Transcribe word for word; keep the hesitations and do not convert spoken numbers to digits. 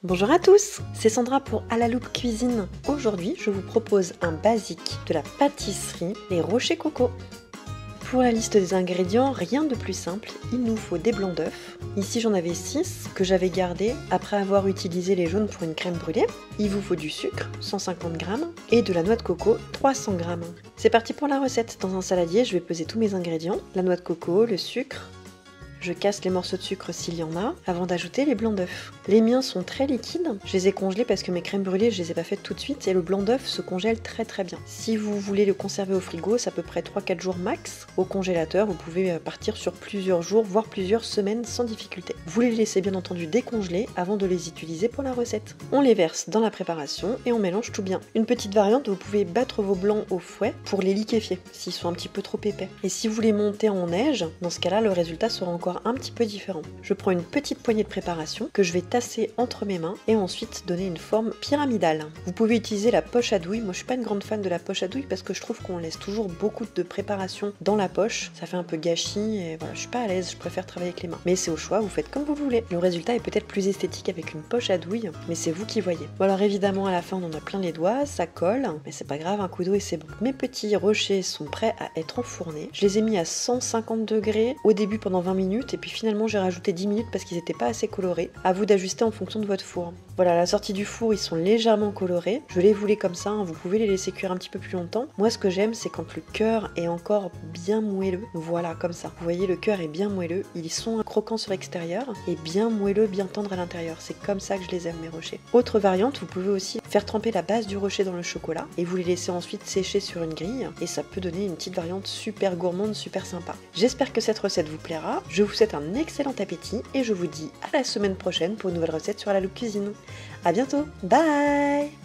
Bonjour à tous, c'est Sandra pour À la loupe cuisine. Aujourd'hui, je vous propose un basique de la pâtisserie, les rochers coco. Pour la liste des ingrédients, rien de plus simple, il nous faut des blancs d'œufs. Ici j'en avais six que j'avais gardés après avoir utilisé les jaunes pour une crème brûlée. Il vous faut du sucre, cent cinquante grammes, et de la noix de coco, trois cents grammes. C'est parti pour la recette. Dans un saladier, je vais peser tous mes ingrédients, la noix de coco, le sucre. Je casse les morceaux de sucre s'il y en a, avant d'ajouter les blancs d'œufs. Les miens sont très liquides, je les ai congelés parce que mes crèmes brûlées, je les ai pas faites tout de suite, et le blanc d'œuf se congèle très très bien. Si vous voulez le conserver au frigo, c'est à peu près trois quatre jours max. Au congélateur, vous pouvez partir sur plusieurs jours, voire plusieurs semaines sans difficulté. Vous les laissez bien entendu décongeler avant de les utiliser pour la recette. On les verse dans la préparation et on mélange tout bien. Une petite variante, vous pouvez battre vos blancs au fouet pour les liquéfier, s'ils sont un petit peu trop épais. Et si vous les montez en neige, dans ce cas-là, le résultat sera encore un petit peu différent. Je prends une petite poignée de préparation que je vais tasser entre mes mains et ensuite donner une forme pyramidale. Vous pouvez utiliser la poche à douille. Moi je suis pas une grande fan de la poche à douille parce que je trouve qu'on laisse toujours beaucoup de préparation dans la poche. Ça fait un peu gâchis et voilà, je suis pas à l'aise, je préfère travailler avec les mains. Mais c'est au choix, vous faites comme vous voulez. Le résultat est peut-être plus esthétique avec une poche à douille, mais c'est vous qui voyez. Bon alors évidemment à la fin on en a plein les doigts, ça colle, mais c'est pas grave, un coup d'eau et c'est bon. Mes petits rochers sont prêts à être enfournés. Je les ai mis à cent cinquante degrés au début pendant vingt minutes et puis finalement j'ai rajouté dix minutes parce qu'ils n'étaient pas assez colorés. À vous d'ajuster en fonction de votre four. Voilà, à la sortie du four, ils sont légèrement colorés. Je les voulais comme ça, hein. Vous pouvez les laisser cuire un petit peu plus longtemps. Moi, ce que j'aime, c'est quand le cœur est encore bien moelleux. Voilà, comme ça. Vous voyez, le cœur est bien moelleux. Ils sont croquants sur l'extérieur et bien moelleux, bien tendres à l'intérieur. C'est comme ça que je les aime, mes rochers. Autre variante, vous pouvez aussi faire tremper la base du rocher dans le chocolat et vous les laissez ensuite sécher sur une grille et ça peut donner une petite variante super gourmande, super sympa. J'espère que cette recette vous plaira. Je vous souhaite un excellent appétit et je vous dis à la semaine prochaine pour une nouvelle recette sur À la loupe cuisine. A bientôt, bye!